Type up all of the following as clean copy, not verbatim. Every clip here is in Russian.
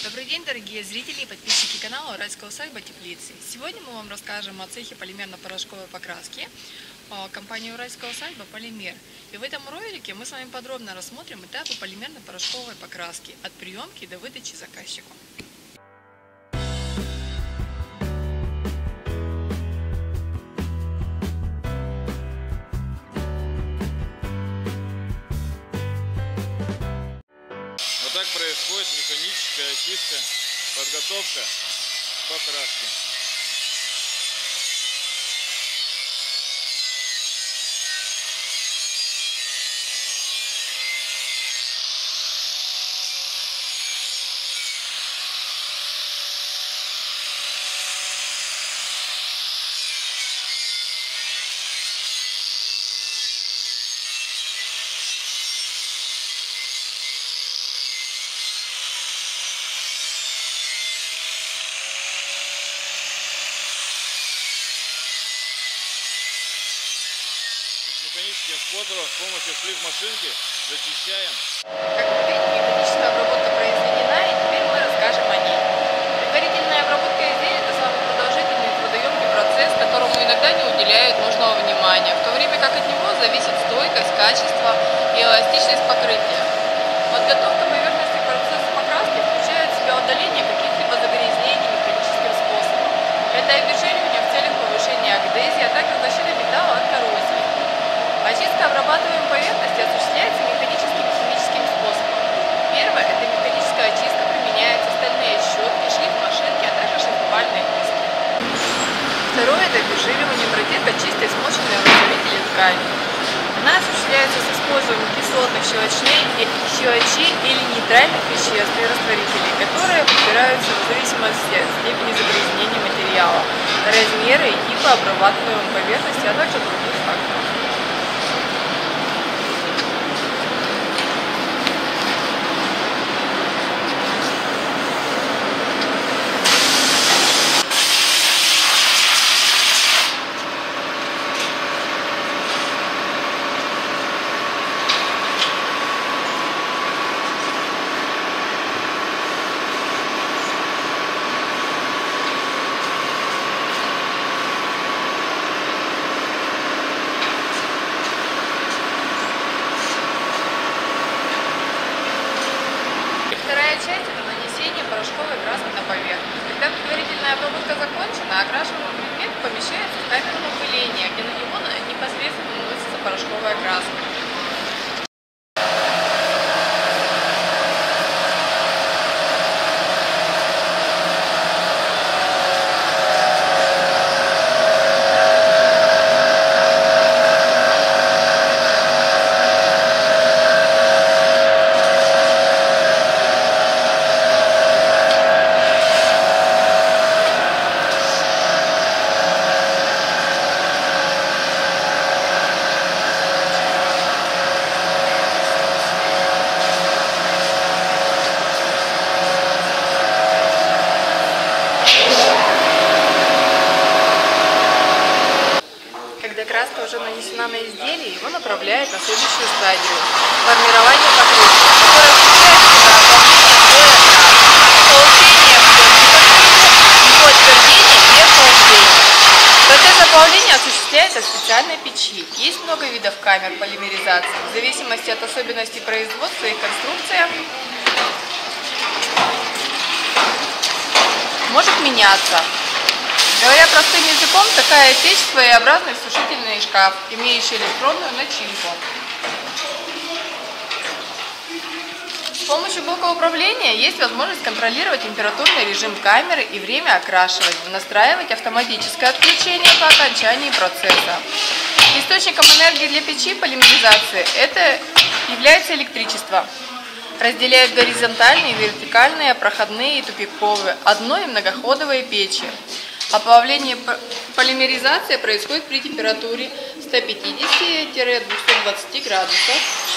Добрый день, дорогие зрители и подписчики канала Уральская усадьба Теплицы. Сегодня мы вам расскажем о цехе полимерно-порошковой покраски компании Уральская усадьба Полимер. И в этом ролике мы с вами подробно рассмотрим этапы полимерно-порошковой покраски от приемки до выдачи заказчику. Вот так происходит механическая очистка, подготовка к покраске. Механическим способом с помощью шлифмашинки зачищаем. Как вы видите, механическая обработка произведена, и теперь мы расскажем о ней. Предварительная обработка изделия – это самый продолжительный и трудоемкий процесс, которому иногда не уделяют нужного внимания, в то время как от него зависит стойкость, качество и эластичность покрытия. Подготовка поверхности к процессу покраски включает в себя удаление каких-либо загрязнений механическим способом. Это обезжиривание в целях повышения адгезии, а также защиты металла от коррозии. Очистка обрабатываемой поверхности осуществляется механическим и химическим способом. Первое – это механическая очистка, применяются стальные щетки, шлифмашинки, а также шлифовальные диски. Второе – это обезжиривание протека чистой смоченной в разделителе ткани. Она осуществляется с использованием кислотных щелочей или нейтральных веществ и растворителей, которые подбираются в зависимости от степени загрязнения материала, размера и типа обрабатываемой поверхности, а также других факторов. Вторая часть – это нанесение порошковой краски на поверхность. Когда предварительная обработка закончена, окрашиваемый предмет помещается в камеру напыления, где на него непосредственно наносится порошковая краска. Когда краска уже нанесена на изделие, его направляют на следующую стадию – формирование покрытия, которое включает в себя оплавление слоя краски, получение покрытия, его отвердение и охлаждение. Процесс оплавления осуществляется в специальной печи. Есть много видов камер полимеризации. В зависимости от особенностей производства и конструкции может меняться. Говоря простым языком, такая печь – своеобразный сушительный шкаф, имеющий электронную начинку. С помощью блока управления есть возможность контролировать температурный режим камеры и время окрашивания, настраивать автоматическое отключение по окончании процесса. Источником энергии для печи полимеризации это является электричество. Разделяют горизонтальные, вертикальные, проходные и тупиковые, одно- и многоходовые печи. Оплавление полимеризации происходит при температуре 150-220 градусов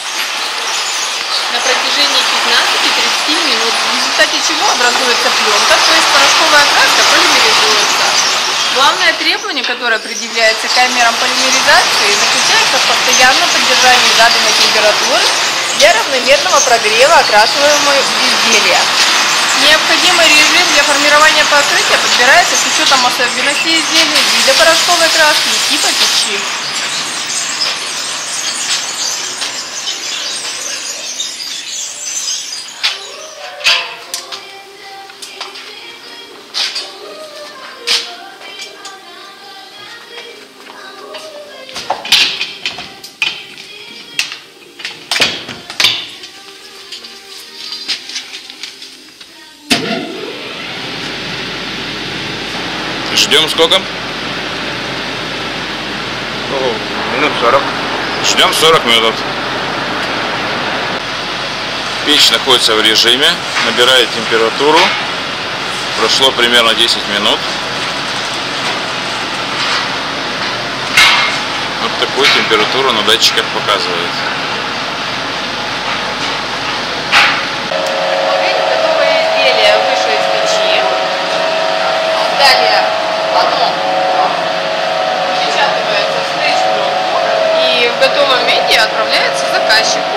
на протяжении 15-30 минут, в результате чего образуется пленка, то есть порошковая краска полимеризуется. Главное требование, которое предъявляется камерам полимеризации, заключается в постоянном поддержании заданной температуры для равномерного прогрева окрашиваемого изделия. Необходимо Крепление покрытия подбирается с учетом особенностей изделия, вида порошковой краски и типа печи. Ждем сколько? Ну, минут 40. Ждем 40 минут. Печь находится в режиме, набирает температуру. Прошло примерно 10 минут. Вот такую температуру на датчиках показывает. Готовое изделие вышло из печи. Далее оно напечатывается в стрейч-пленку и в готовом виде отправляется заказчику.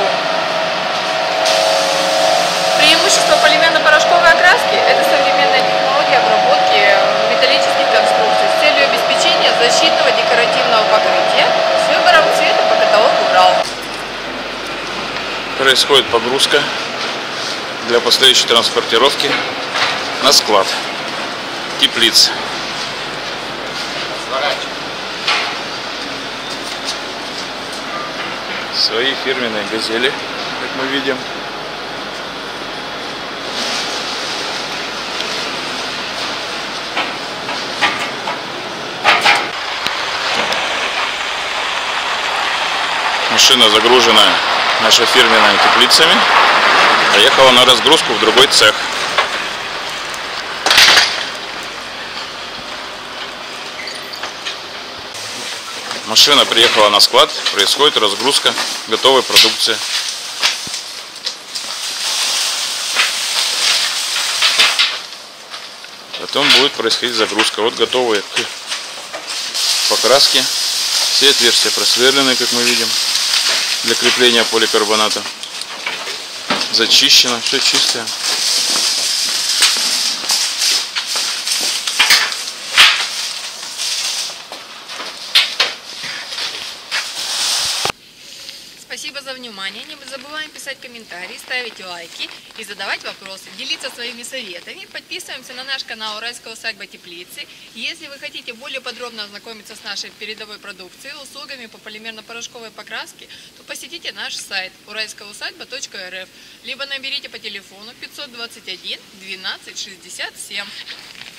Преимущество полимерно-порошковой окраски – это современная технология обработки металлических конструкций с целью обеспечения защитного декоративного покрытия с выбором цвета по каталогу РАО. Происходит погрузка для последующей транспортировки на склад теплиц. Свои фирменные газели, как мы видим. Машина загружена нашими фирменными теплицами, поехала на разгрузку в другой цех. Машина приехала на склад, происходит разгрузка готовой продукции. Потом будет происходить загрузка. Вот готовые к покраске. Все отверстия просверлены, как мы видим, для крепления поликарбоната. Зачищено, все чистое. Спасибо за внимание. Не забываем писать комментарии, ставить лайки и задавать вопросы, делиться своими советами. Подписываемся на наш канал Уральская усадьба Теплицы. Если вы хотите более подробно ознакомиться с нашей передовой продукцией, услугами по полимерно-порошковой покраске, то посетите наш сайт уральскаяусадьба.рф либо наберите по телефону 521 12 67.